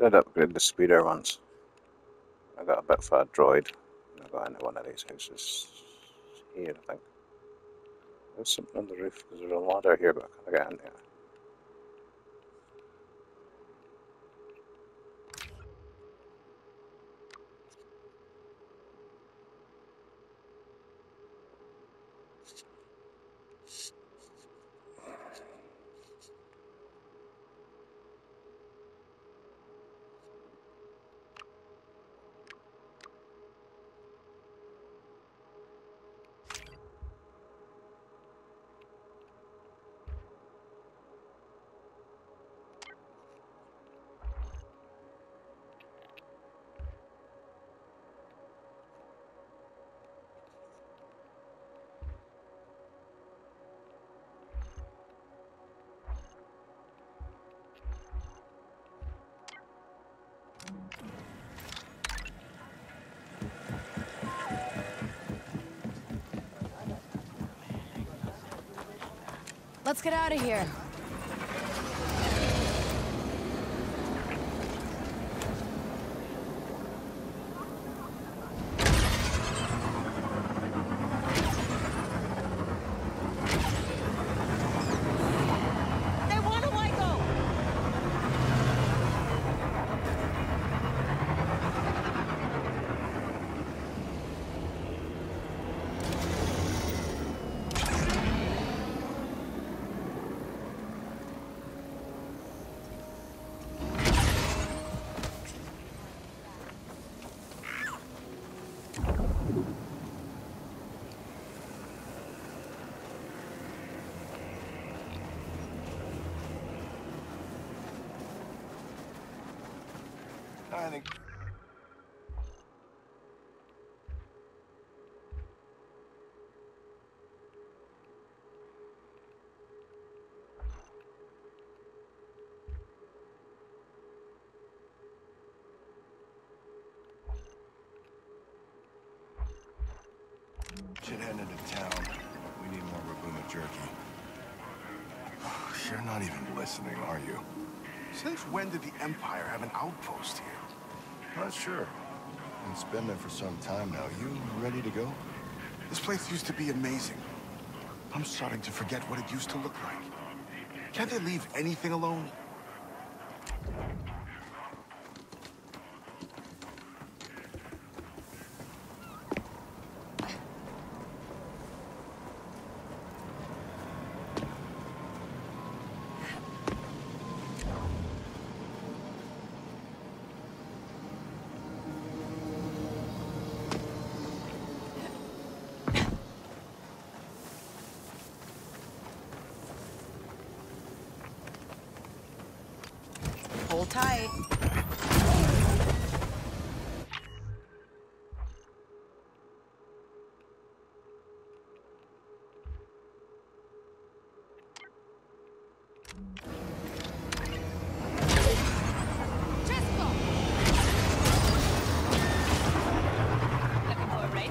did upgrade the speeder once. I got a bit for a droid. I got into one of these houses here, I think. There's something on the roof because there's a ladder here, but I can't get into it. Let's get out of here. They want to let go. I think... Should head into town. We need more Rabuma jerky. You're not even listening, are you? Since when did the Empire have an outpost here? Not sure. It's been there for some time now. You ready to go? This place used to be amazing. I'm starting to forget what it used to look like. Can't they leave anything alone? Hold tight. Looking for a race?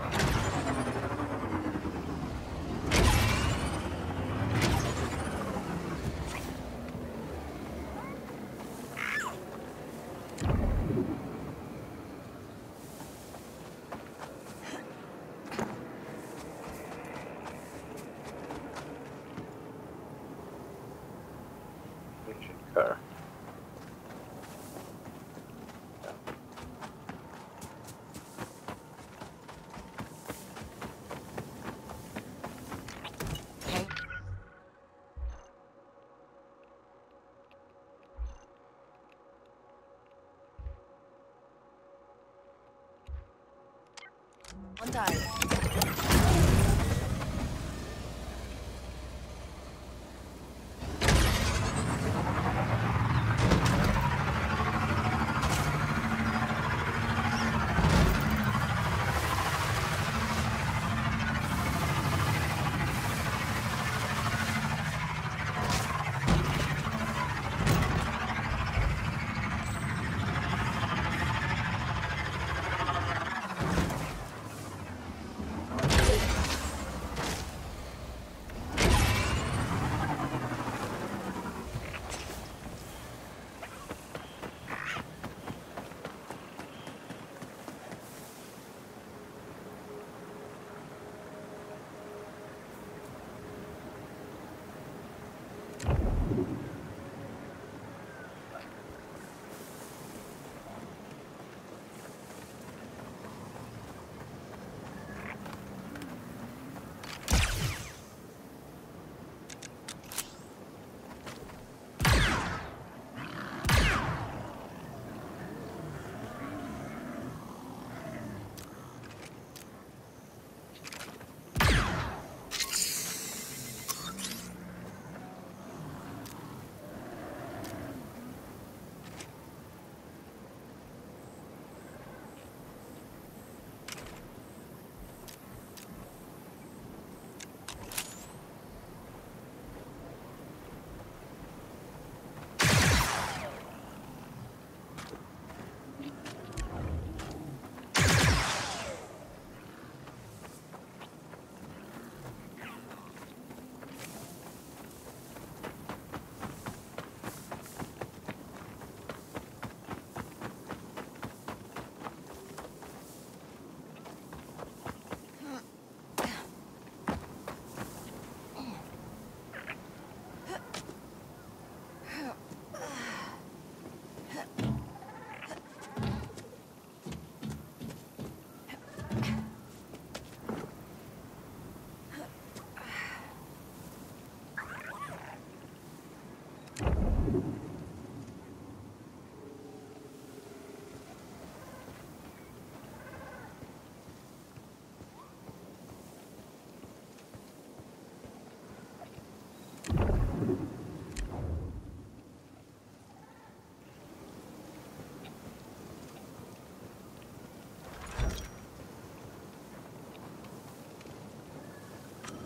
Ancient car. Okay. One time.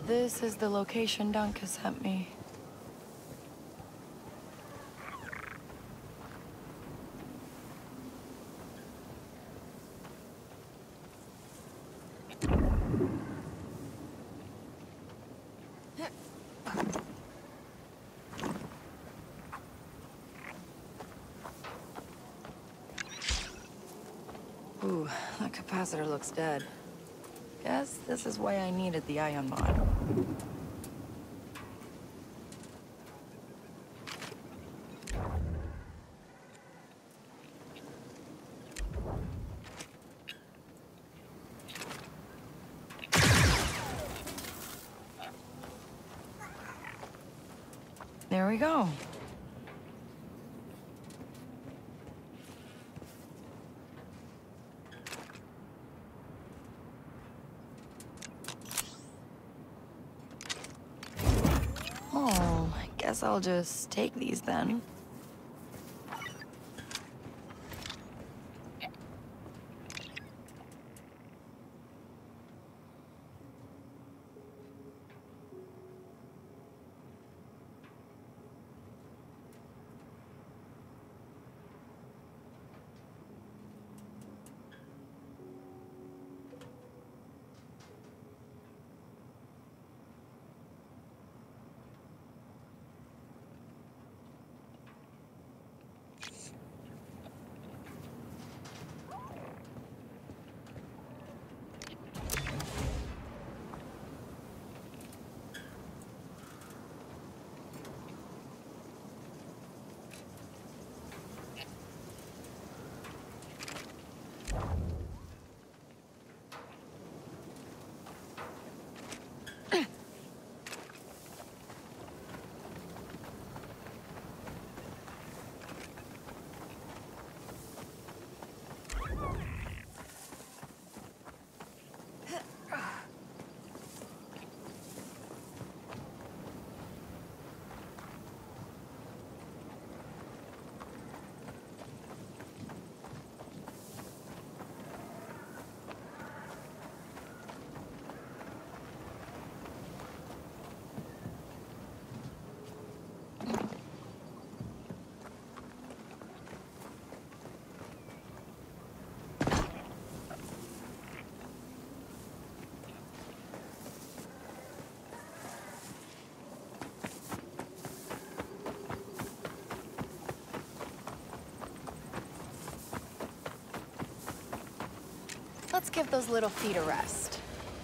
This is the location Dunk has sent me. Ooh, that capacitor looks dead. Guess this is why I needed the ion mod. There we go. Oh, I guess I'll just take these then. Let's give those little feet a rest.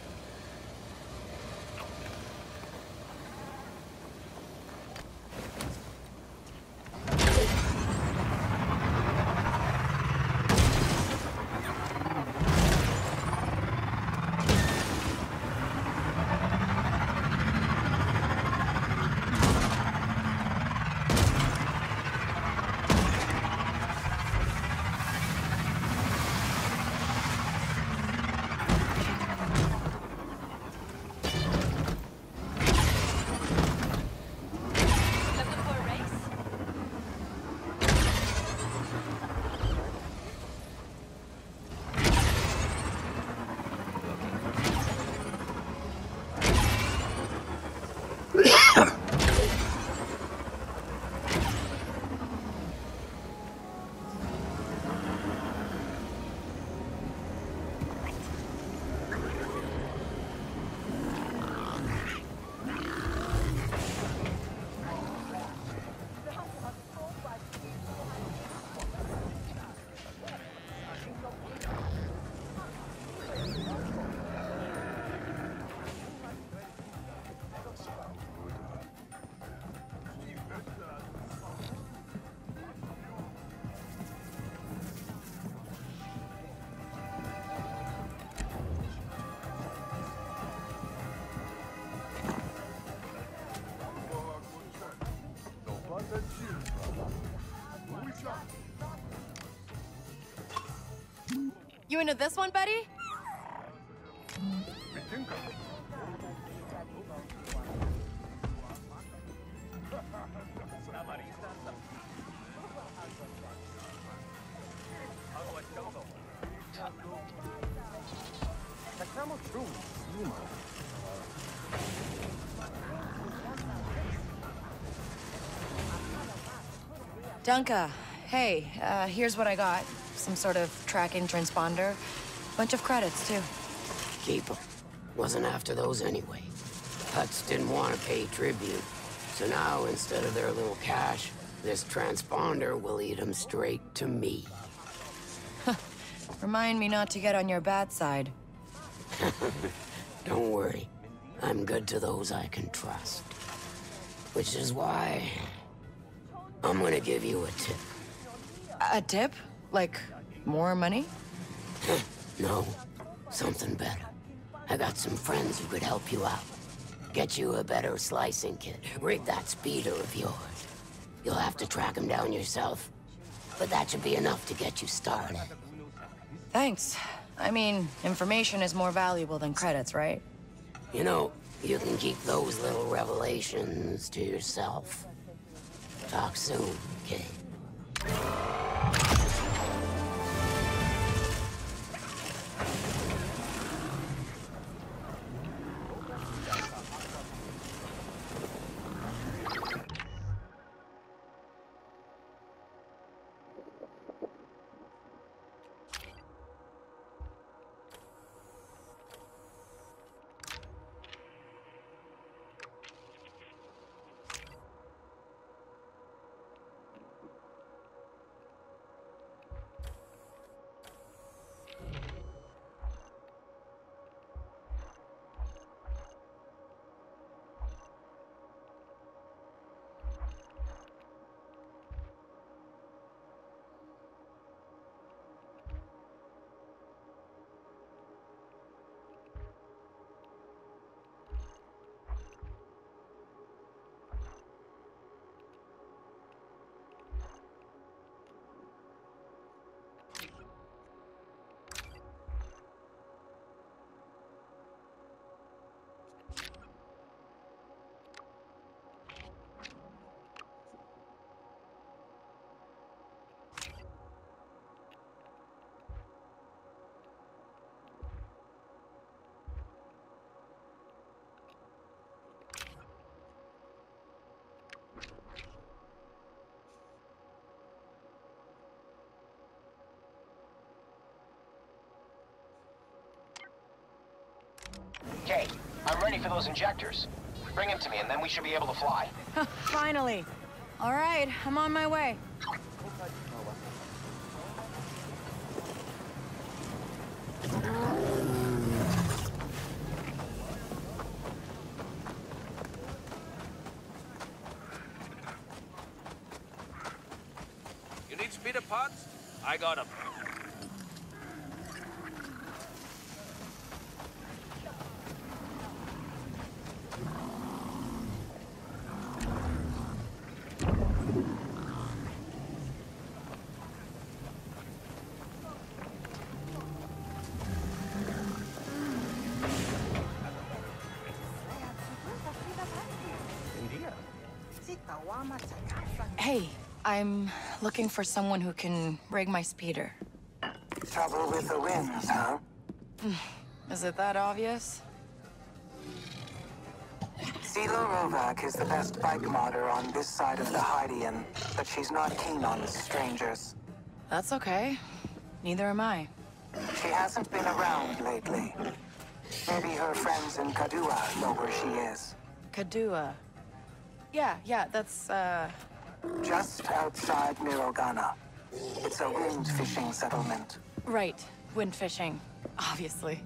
Looking for a race? You into this one, Betty? Dunka, hey, here's what I got. Some sort of tracking transponder. Bunch of credits, too. Keep 'em. Wasn't after those anyway. Huts didn't want to pay tribute. So now, instead of their little cash, this transponder will lead them straight to me. Remind me not to get on your bad side. Don't worry. I'm good to those I can trust. Which is why I'm gonna give you a tip. A tip? Like, more money? No, something better. I got some friends who could help you out. Get you a better slicing kit. Rig that speeder of yours. You'll have to track him down yourself, but that should be enough to get you started. Thanks. I mean, information is more valuable than credits, right? You know, you can keep those little revelations to yourself. Talk soon, kid. Okay, I'm ready for those injectors. Bring him to me, and then we should be able to fly. Finally. All right, I'm on my way. You need speeder pods? I got them. Hey, I'm looking for someone who can rig my speeder. Trouble with the winds, huh? Is it that obvious? Silo Rovak is the best bike modder on this side of the Hydian, but she's not keen on strangers. That's okay. Neither am I. She hasn't been around lately. Maybe her friends in Kadua know where she is. Kadua. Yeah, that's, Just outside Mirogana. It's a wind fishing settlement. right. Wind fishing, obviously.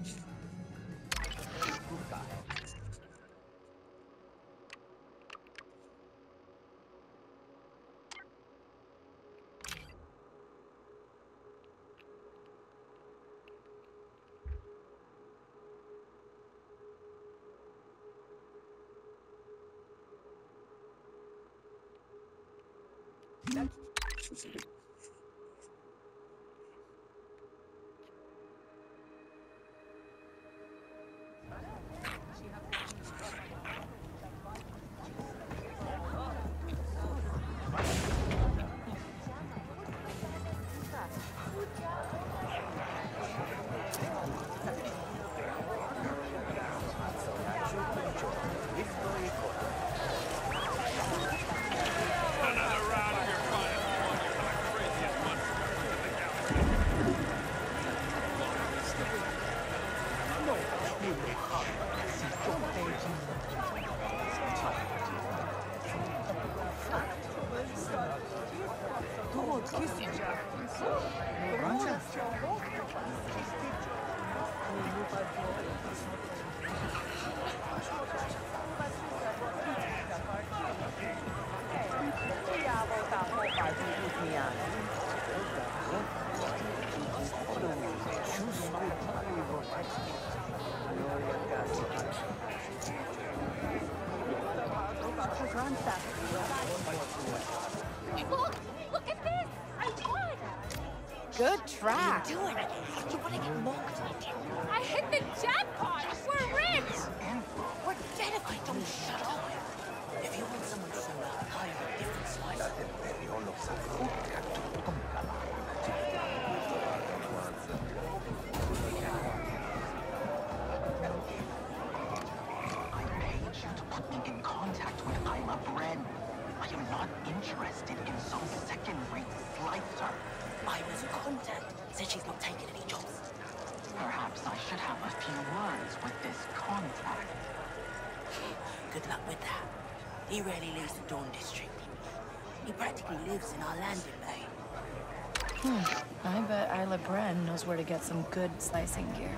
Look! Look at this! I won! Good track. You want to get mocked? I hit the jackpot! We're rich! Forget if I don't shut up. If you want someone to send out, hire a different slice. I paid you to put me in contact with Ima Bren. I am not interested in some second-rate slicer. Ima's contact said she's not taking any jobs. Perhaps I should have a few words with this contact. Good luck with that. He rarely leaves the Dawn District. He practically lives in our landing bay. I bet Isla Bren knows where to get some good slicing gear.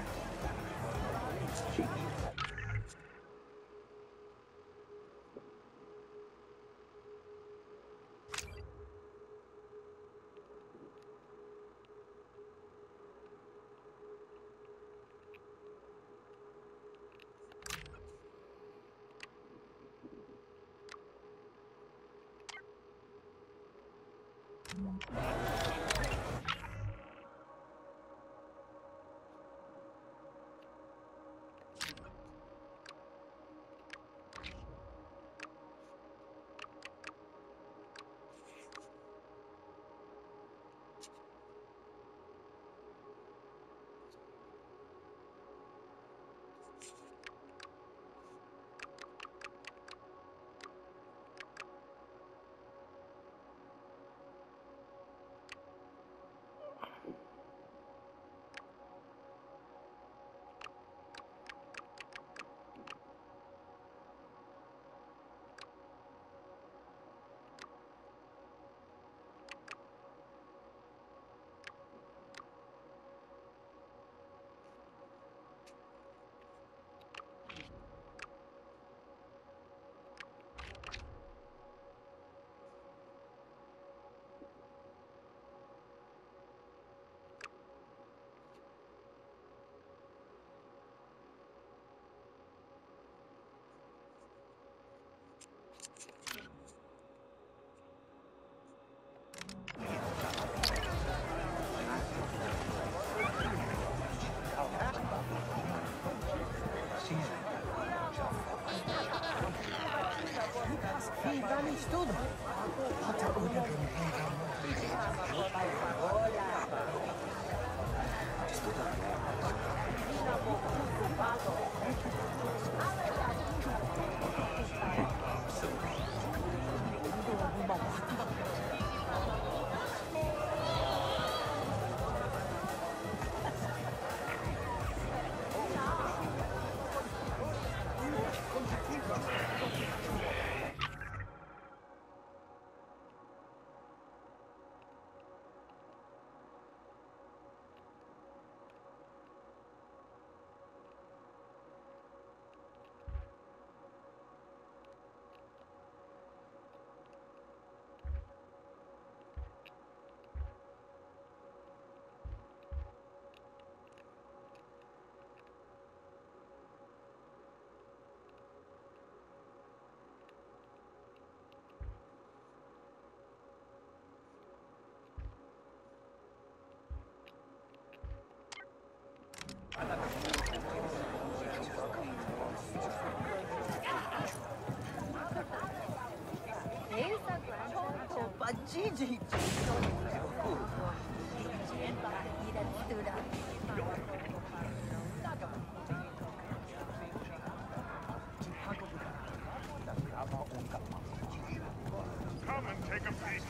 Come and take a peek.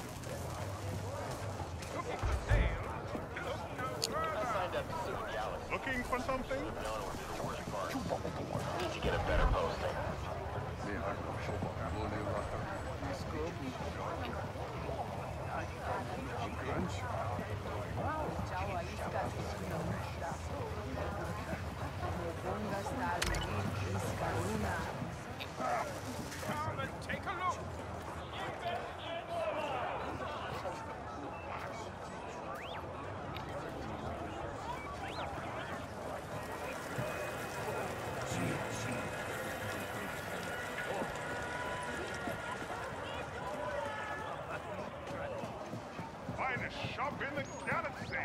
Looking for sale? Look no further. looking for something? Need to get a better posting. Come and take a look. Finest shop in the galaxy.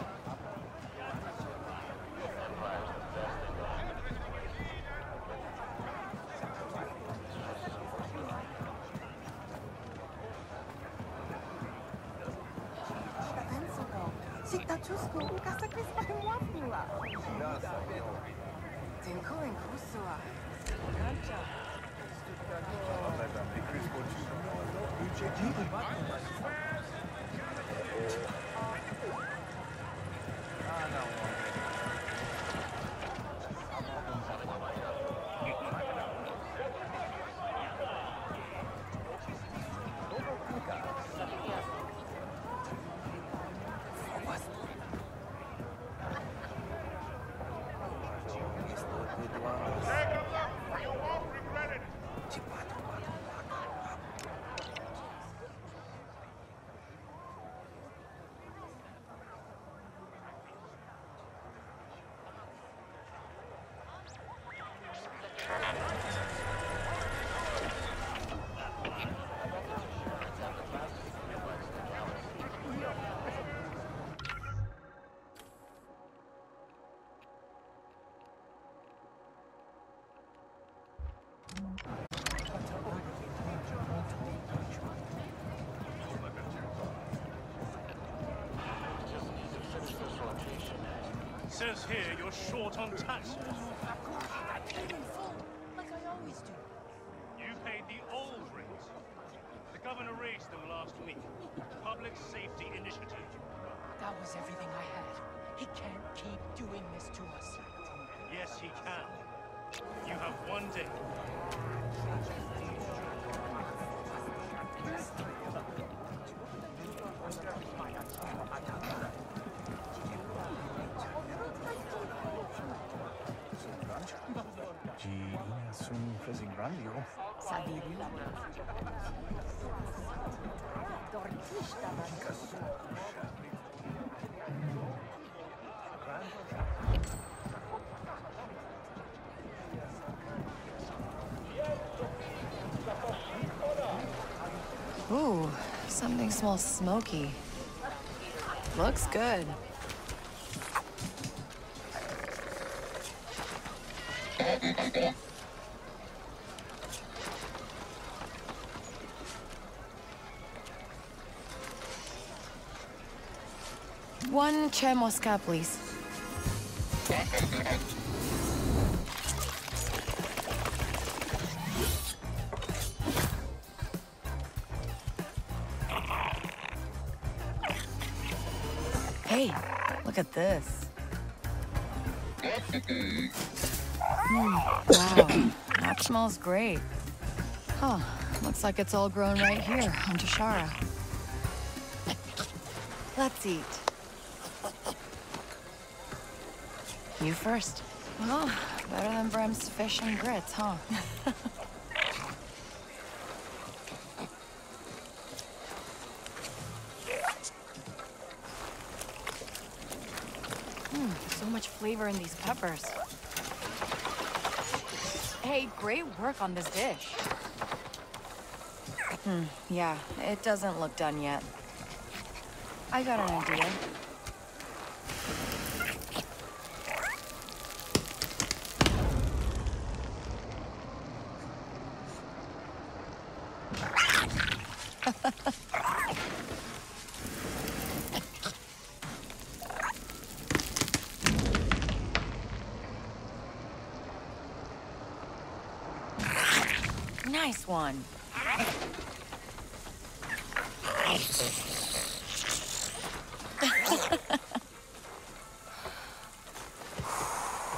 Città ciusco, casa che sta in wafula. Dziękuję, kusua. Says here you're short on taxes. I paid in full, like I always do. You paid the old rates. The governor raised them last week. Public Safety Initiative. That was everything I had. He can't keep doing this to us. Yes, he can. You have one day. Ooh, something smells smoky. Looks good. One Che Mosca, please. Hey, look at this. Wow, that smells great. Huh, looks like it's all grown right here on Tashara. Let's eat. You first. Well, better than Brem's fish and grits, huh? So much flavor in these peppers. Hey, great work on this dish. Yeah, it doesn't look done yet. I got an idea. Nice one.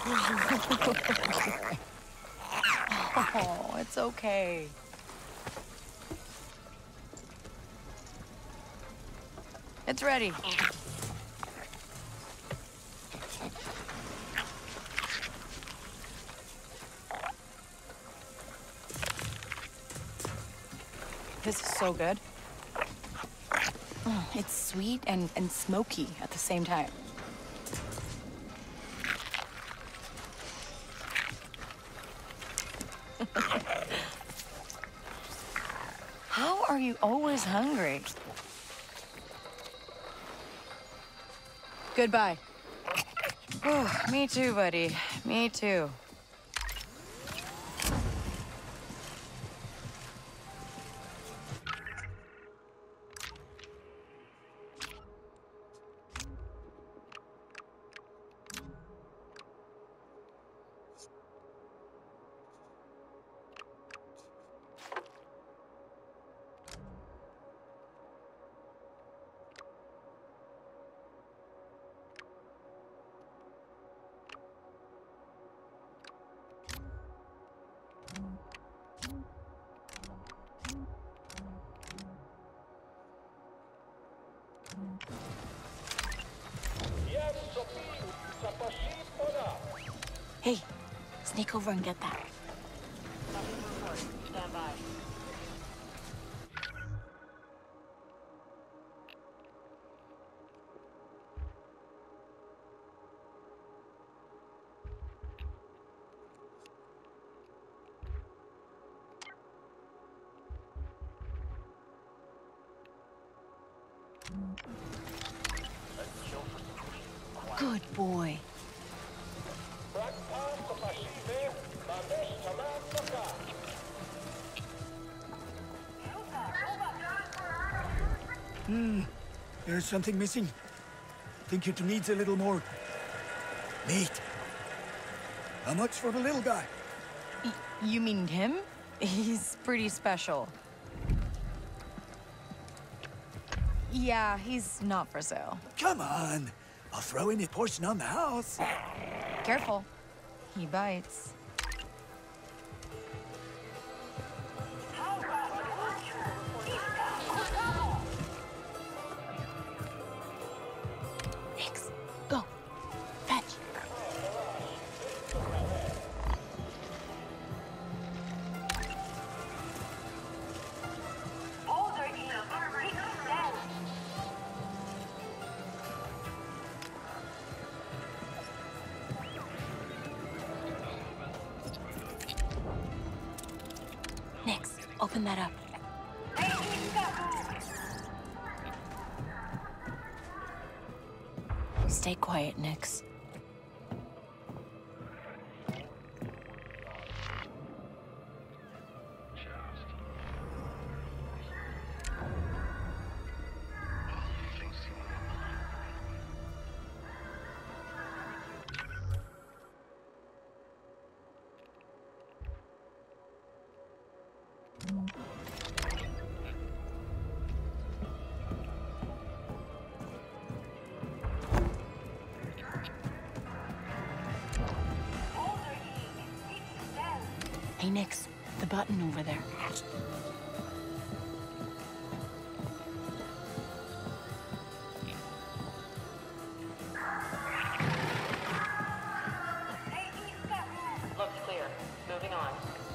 Oh, it's okay. It's ready. This is so good. It's sweet and smoky at the same time. How are you always hungry? Goodbye. Oh, me too, buddy. Me too. Hey, sneak over and get that. Stand by. Good boy. There's something missing. Think it needs a little more meat. How much for the little guy? You mean him? He's pretty special. Yeah, he's not for sale. Come on. I'll throw in a portion on the house. Careful. He bites. Nix, go. Fetch. Nix, open that up. Stay quiet, Nix. Hey, Nix, the button over there. Looks clear. Moving on.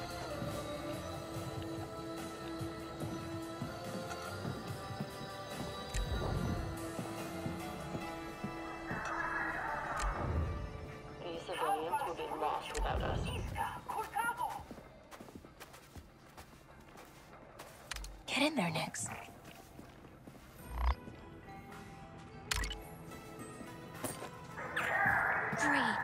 These civilians will be lost without us. Get in there, Nix. Great.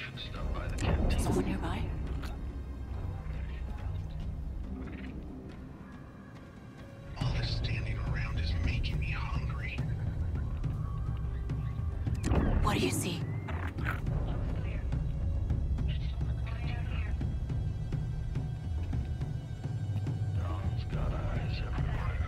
Should stop by the canteen. Someone nearby? All this standing around is making me hungry. What do you see? Don's got eyes everywhere.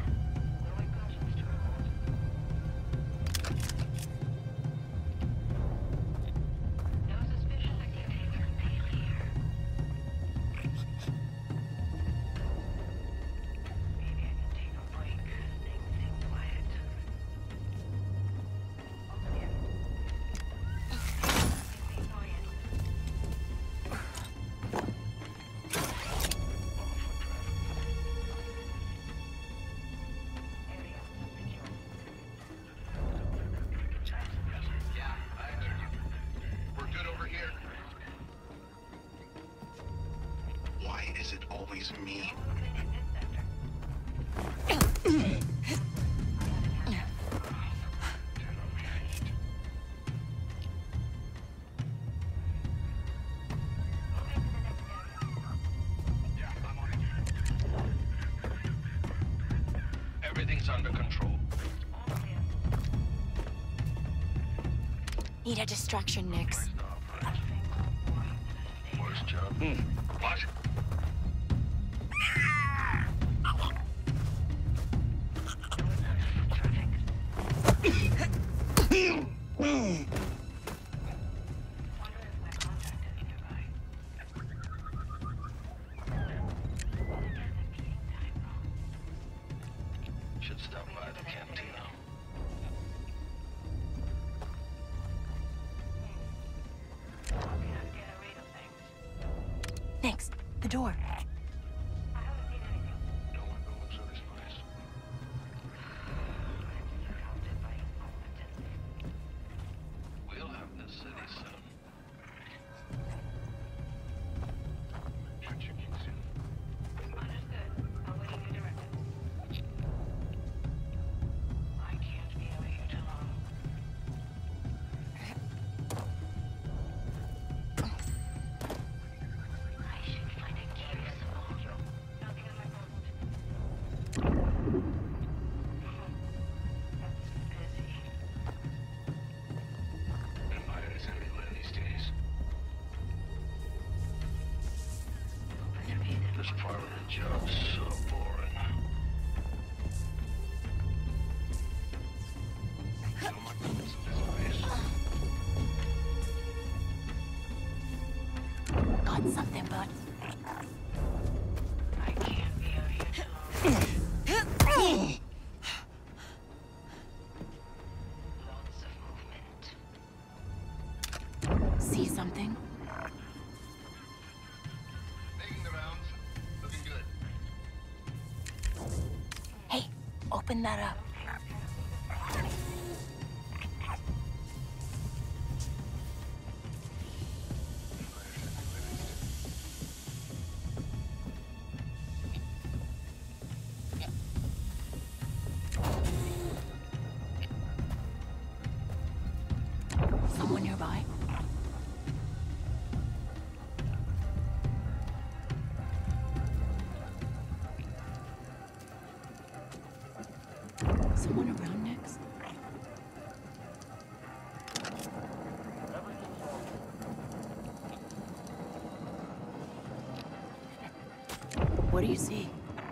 Why is it always me? Everything's under control. Need a distraction, Nix. Worst job. What? Should stop by the cantina. Nix, the door. No one goes to this place. We'll have this city soon. Empire's everywhere these days. This parliament job's so boring. So much business in this place. Got something, bud. I can't be out here too long. Lots of movement. See something? Making the rounds. Looking good. Hey, open that up. Someone nearby? Someone around next? What do you see?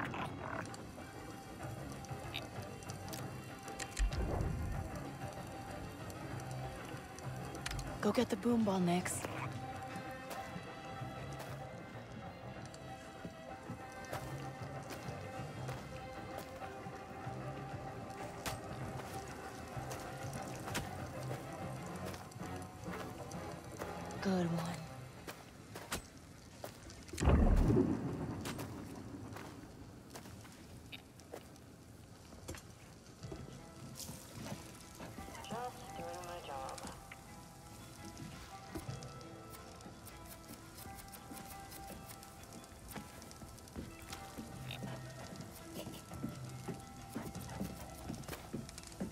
Go get the boom ball, Nix. Good one. Just doing my job.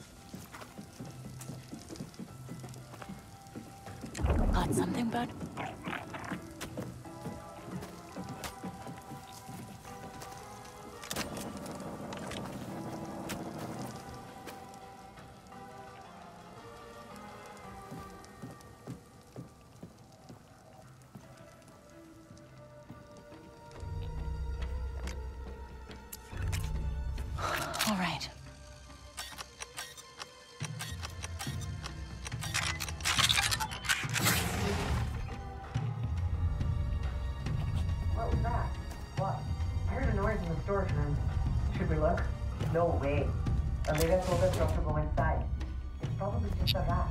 Got something, bud? way. Olivia told us not to go inside. It's probably just a rat.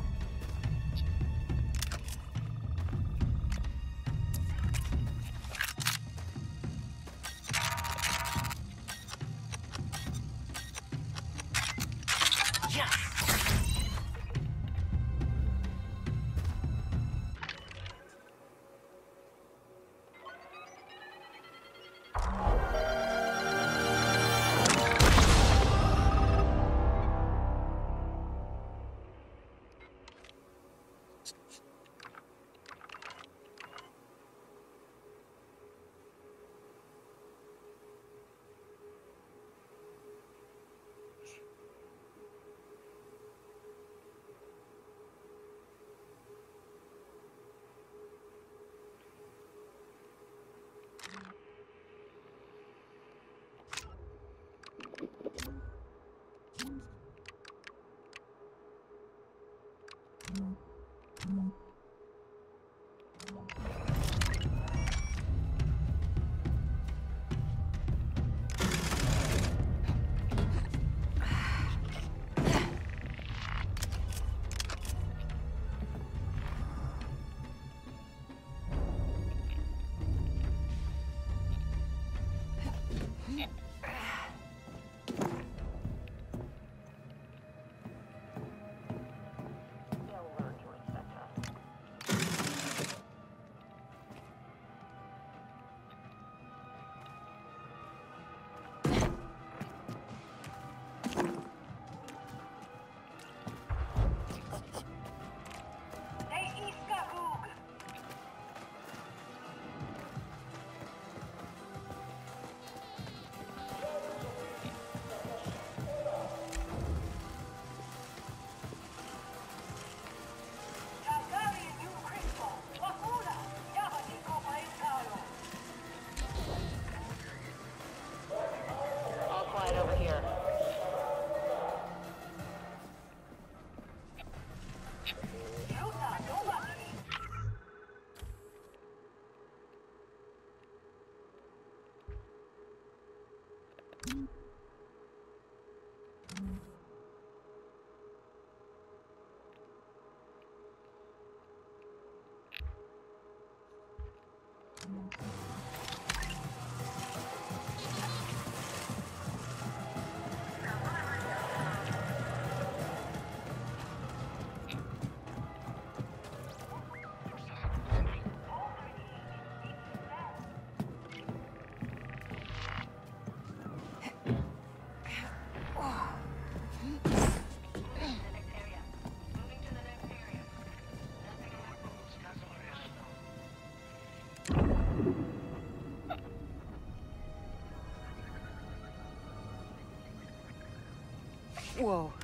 Whoa.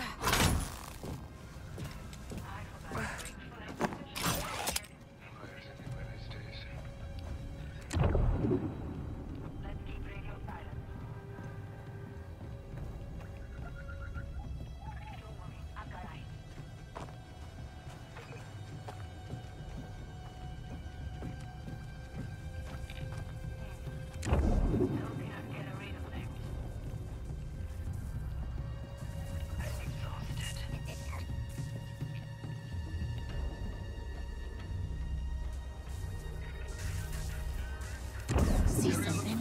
See something?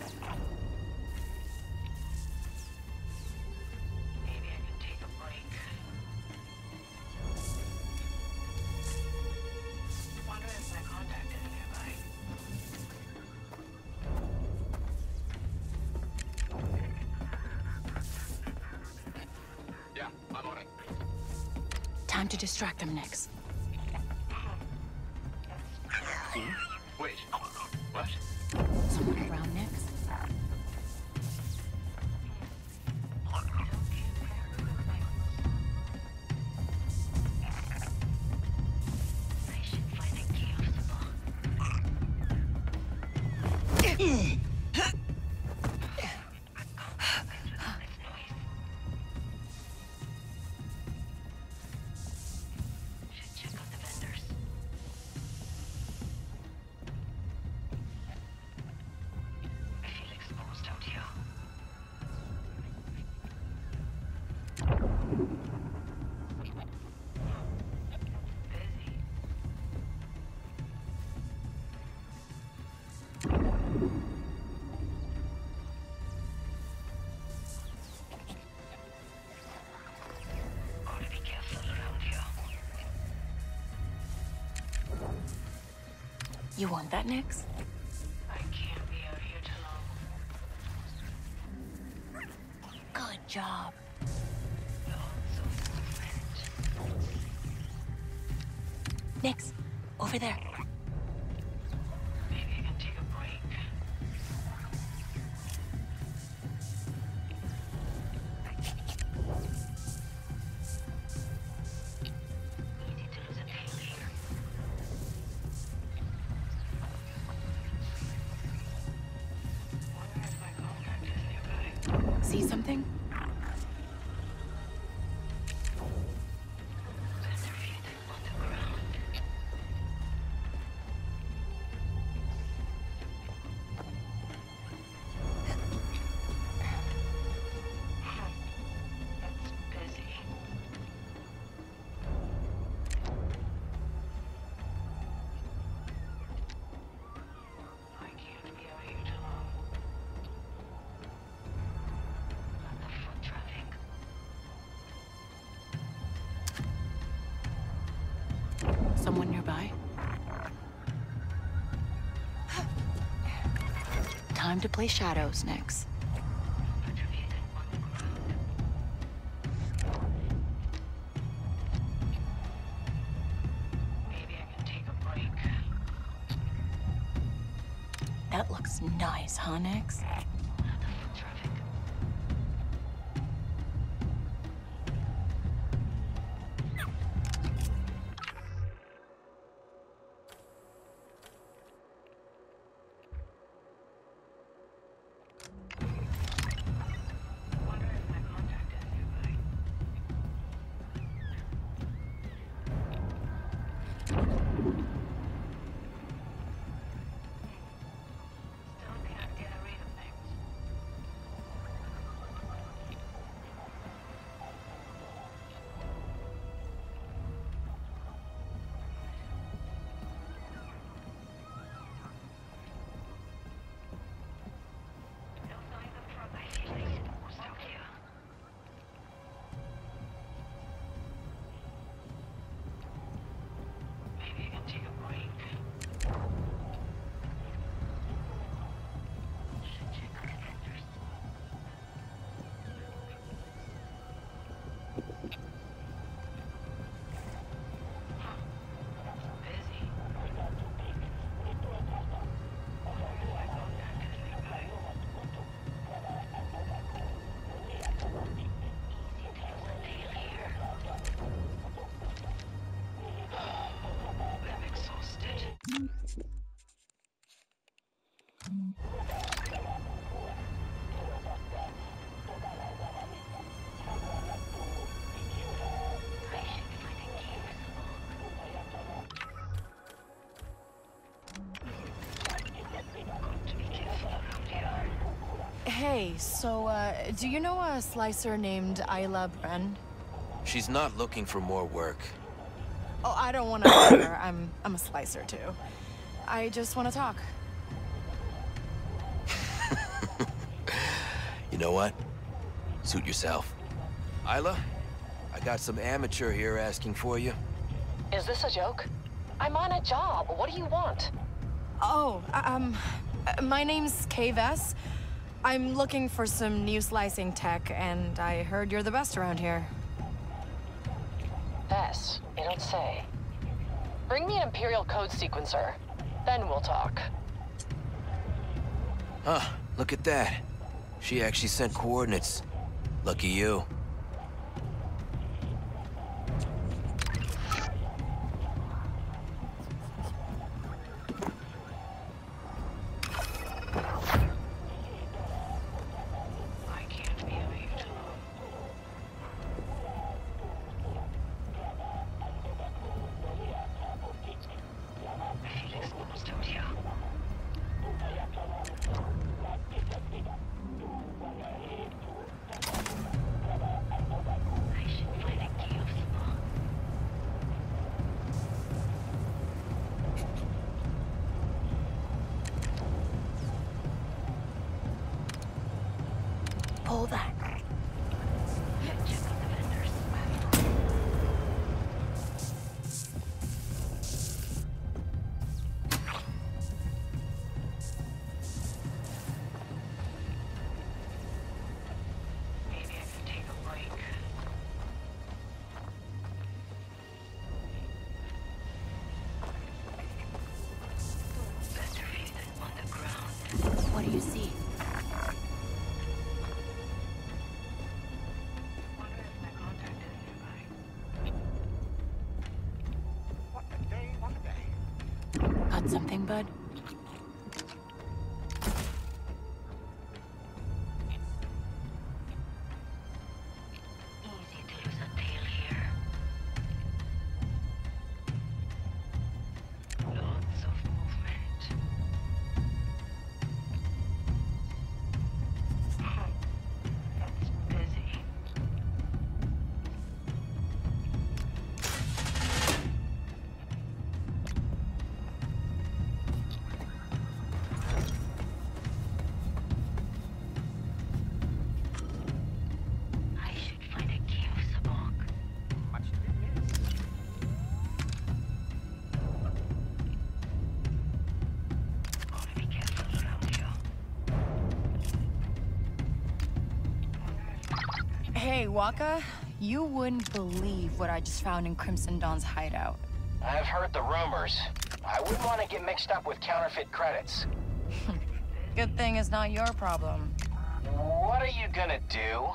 Maybe I can take a break. Wonder if my contact is nearby. Yeah, I'm on it. Time to distract them, Nix. Wait. What? Someone around Nix? You want that, Nix? I can't be out here too long. Good job. Nix, over there. Maybe I can take a break. Easy to lose a tail here. Wonder if my contact is nearby. See something? Someone nearby? Time to play shadows, Nix. Maybe I can take a break. That looks nice, huh, Nix? Hey, so, do you know a slicer named Isla Bren? She's not looking for more work. Oh, I don't want to hurt her. I'm a slicer, too. I just want to talk. You know what? Suit yourself. Isla, I got some amateur here asking for you. Is this a joke? I'm on a job. What do you want? Oh, my name's Kay Vess. I'm looking for some new slicing tech, and I heard you're the best around here. Vess, you don't say. Bring me an Imperial code sequencer. Then we'll talk. Huh, look at that. She actually sent coordinates. Lucky you. Got something, bud? Hey, Waka, you wouldn't believe what I just found in Crimson Dawn's hideout. I've heard the rumors. I wouldn't want to get mixed up with counterfeit credits. Good thing it's not your problem. What are you gonna do?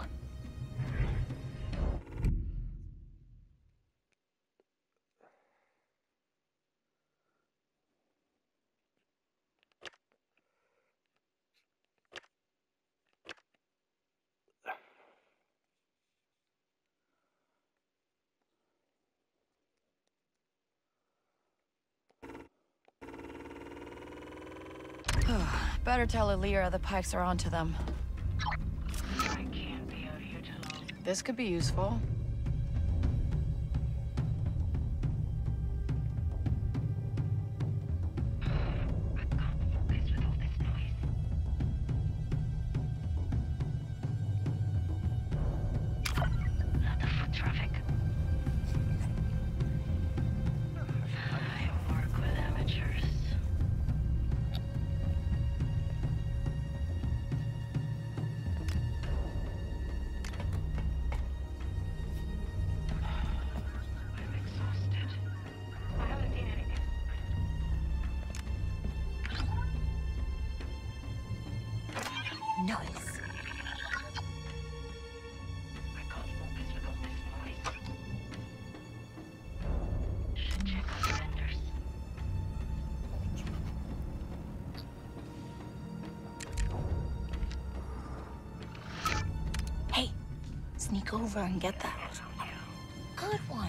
Better tell Alira the Pikes are onto them. I can't be out here too long. This could be useful. Nice. Hey, sneak over and get that. Good one.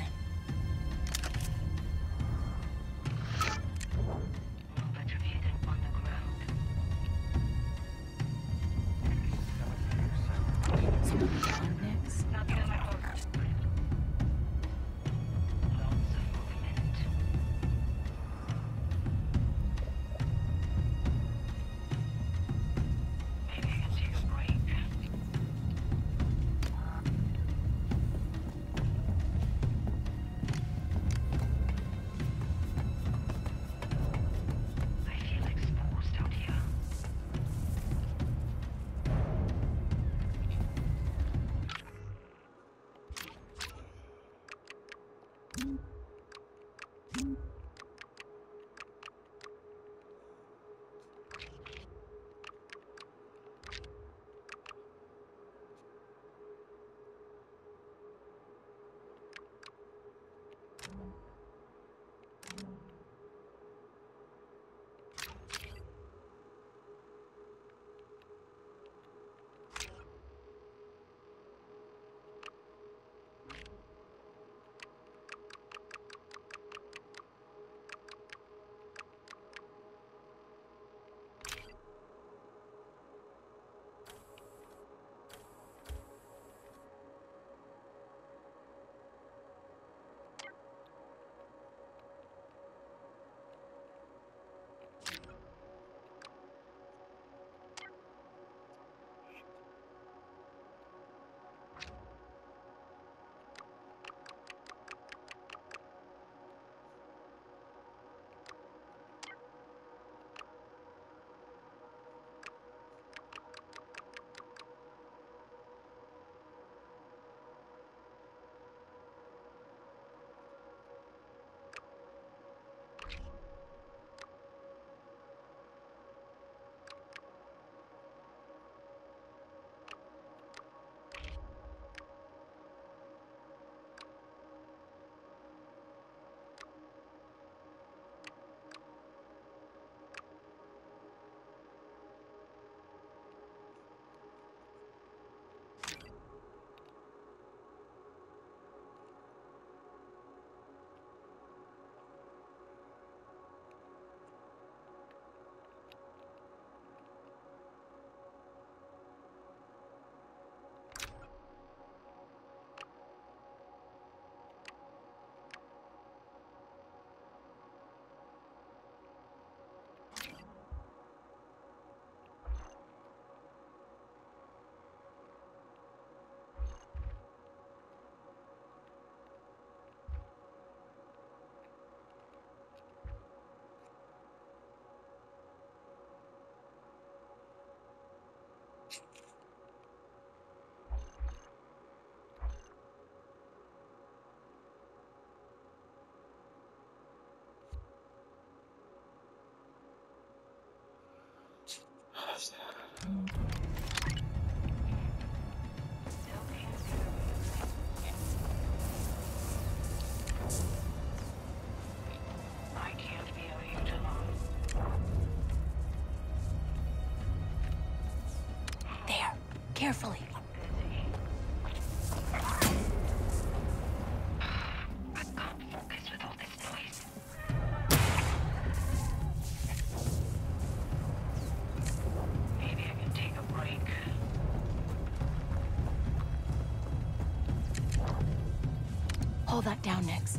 left. There, carefully. Hold that down, Nix.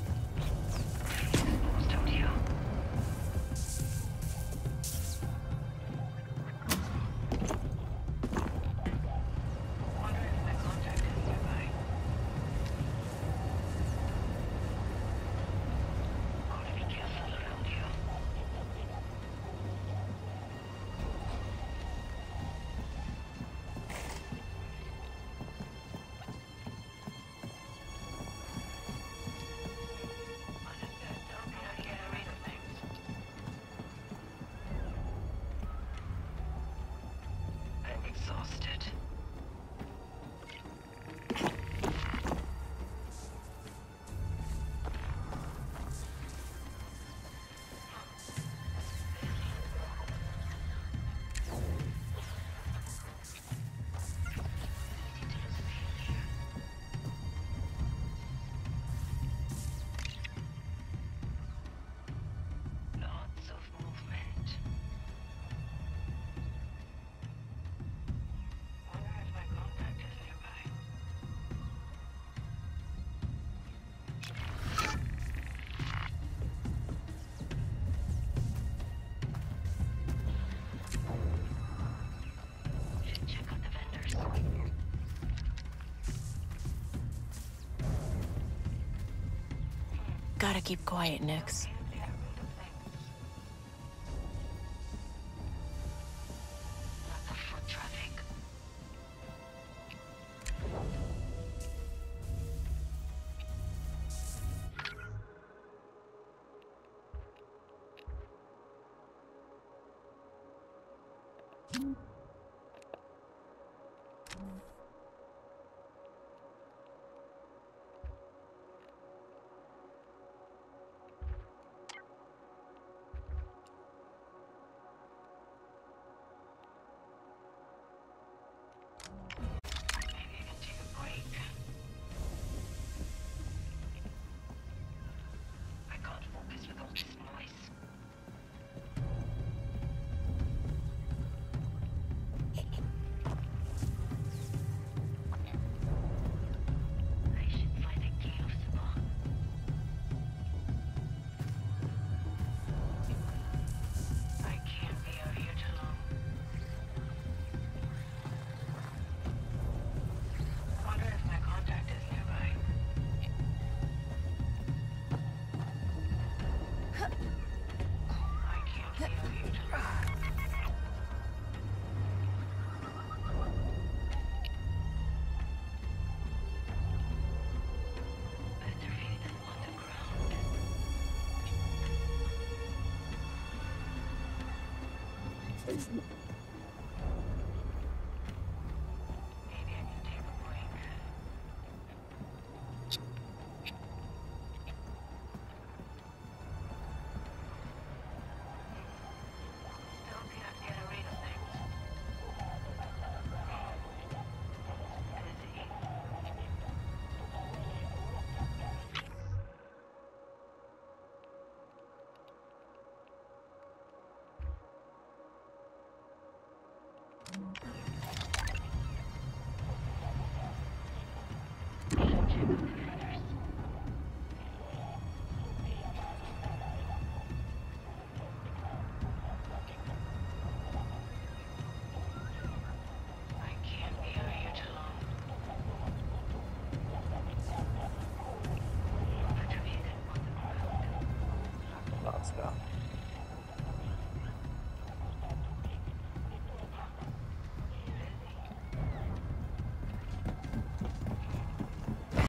Gotta keep quiet, Nix.